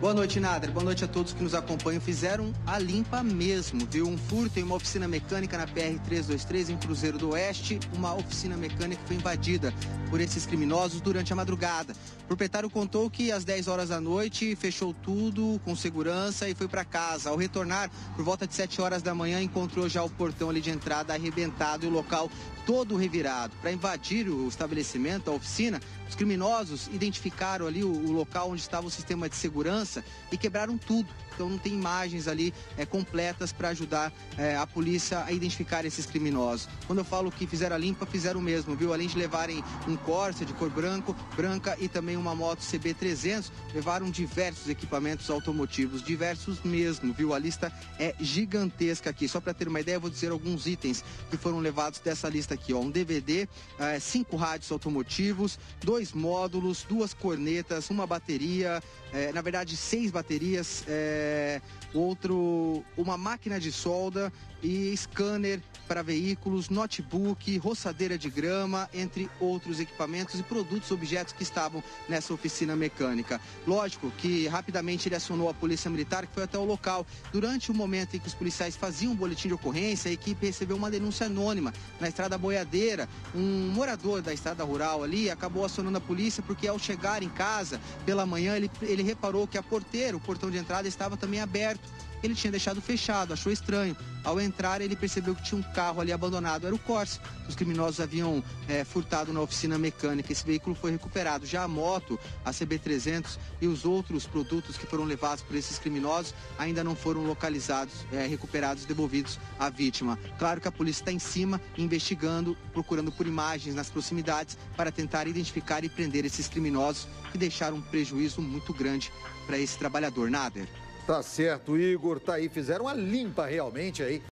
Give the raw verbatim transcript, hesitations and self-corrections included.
Boa noite, Nader. Boa noite a todos que nos acompanham. Fizeram a limpa mesmo, viu? Um furto em uma oficina mecânica na P R trezentos e vinte e três, em Cruzeiro do Oeste. Uma oficina mecânica foi invadida por esses criminosos durante a madrugada. O proprietário contou que às dez horas da noite fechou tudo com segurança e foi para casa. Ao retornar, por volta de sete horas da manhã, encontrou já o portão ali de entrada arrebentado e o local todo revirado. Para invadir o estabelecimento, a oficina, os criminosos identificaram ali o, o local onde estava o sistema de segurança e quebraram tudo. Então não tem imagens ali é, completas para ajudar é, a polícia a identificar esses criminosos. Quando eu falo que fizeram a limpa, fizeram o mesmo, viu? Além de levarem um Corsa de cor branco, branca e também uma moto C B trezentos, levaram diversos equipamentos automotivos, diversos mesmo, viu? A lista é gigantesca aqui. Só para ter uma ideia, eu vou dizer alguns itens que foram levados dessa lista aqui, ó. Um D V D, é, cinco rádios automotivos, dois módulos, duas cornetas, uma bateria, é, na verdade seis baterias, é, É, outro, uma máquina de solda e scanner para veículos, notebook, roçadeira de grama, entre outros equipamentos e produtos, objetos que estavam nessa oficina mecânica. Lógico que rapidamente ele acionou a polícia militar, que foi até o local. Durante o momento em que os policiais faziam um boletim de ocorrência, a equipe recebeu uma denúncia anônima na Estrada Boiadeira. Um morador da estrada rural ali acabou acionando a polícia porque ao chegar em casa pela manhã ele, ele reparou que a porteira, o portão de entrada estava também aberto. Ele tinha deixado fechado, achou estranho. Ao entrar, ele percebeu que tinha um carro ali abandonado, era o Corsa. Os criminosos haviam é, furtado na oficina mecânica. Esse veículo foi recuperado. Já a moto, a C B trezentos e os outros produtos que foram levados por esses criminosos ainda não foram localizados, é, recuperados, devolvidos à vítima. Claro que a polícia está em cima, investigando, procurando por imagens nas proximidades para tentar identificar e prender esses criminosos que deixaram um prejuízo muito grande para esse trabalhador. Nader. Tá certo, Igor, tá aí, fizeram a limpa realmente aí.